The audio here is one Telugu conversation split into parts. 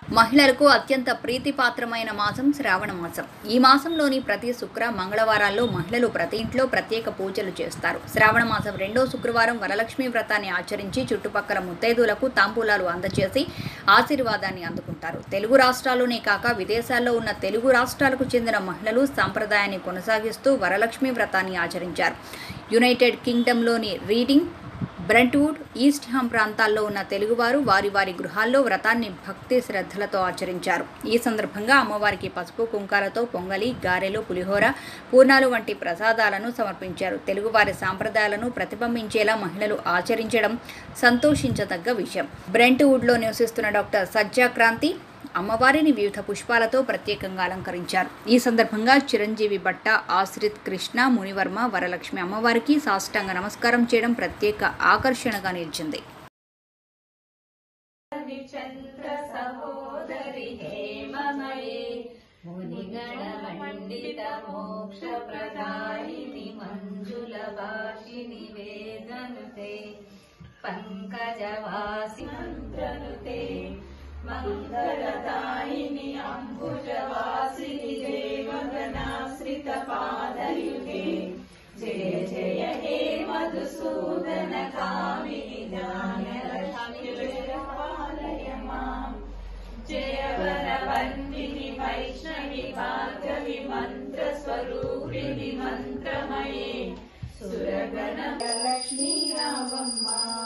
మహిళలకు అత్యంత ప్రీతిపాత్రమైన మాసం శ్రావణ మాసం. ఈ మాసంలోని ప్రతి శుక్ర మంగళవారాల్లో మహిళలు ప్రతి ఇంట్లో ప్రత్యేక పూజలు చేస్తారు. శ్రావణ మాసం 2వ శుక్రవారం వరలక్ష్మి వ్రతాన్ని ఆచరించి చుట్టుపక్కల ముత్తైదులకు తాంబూలాలు అందజేసి ఆశీర్వాదాన్ని అందుకుంటారు. తెలుగు రాష్ట్రాల్లోనే కాక విదేశాల్లో ఉన్న తెలుగు రాష్ట్రాలకు చెందిన మహిళలు సాంప్రదాయాన్ని కొనసాగిస్తూ వరలక్ష్మి వ్రతాన్ని ఆచరించారు. యునైటెడ్ కింగ్డమ్లోని రీడింగ్, బ్రెంట్వుడ్, ఈస్ట్ హామ్ ప్రాంతాల్లో ఉన్న తెలుగువారు వారి వారి గృహాల్లో వ్రతాన్ని భక్తి శ్రద్ధలతో ఆచరించారు. ఈ సందర్భంగా అమ్మవారికి పసుపు కుంకాలతో పొంగలి, గారెలు, పులిహోర, పూర్ణాలు వంటి ప్రసాదాలను సమర్పించారు. తెలుగువారి సాంప్రదాయాలను ప్రతిబింబించేలా మహిళలు ఆచరించడం సంతోషించదగ్గ విషయం. బ్రెంట్వుడ్లో నివసిస్తున్న డాక్టర్ సజ్జా క్రాంతి అమ్మవారిని వివిధ పుష్పాలతో ప్రత్యేకంగా అలంకరించారు. ఈ సందర్భంగా చిరంజీవి భట్ట, ఆశ్రిత్, కృష్ణ, మునివర్మ వరలక్ష్మి అమ్మవారికి సాష్టాంగ నమస్కారం చేయడం ప్రత్యేక ఆకర్షణగా నిలిచింది. మంగళదాయిని అంబుజవాసిని దేవగణాశ్రిత పాదయుగే జయ జయ హే మధుసూదన కామిని జ్ఞానలక్ష్మి మాం జయ వరవందిని వైష్ణవి భార్గవి మంత్ర స్వరూపిణి మంత్రమయే సురగణ లక్ష్మీ రామమ్మ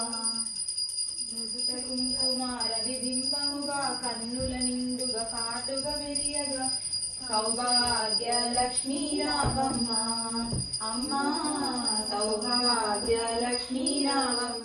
కుంకుమార విబింబముగా కన్నుల నిండుగా కాటుగా వెరియగా సౌభాగ్య లక్ష్మీ రామమ్మ అమ్మా సౌభాగ్య లక్ష్మీ రామమ్మ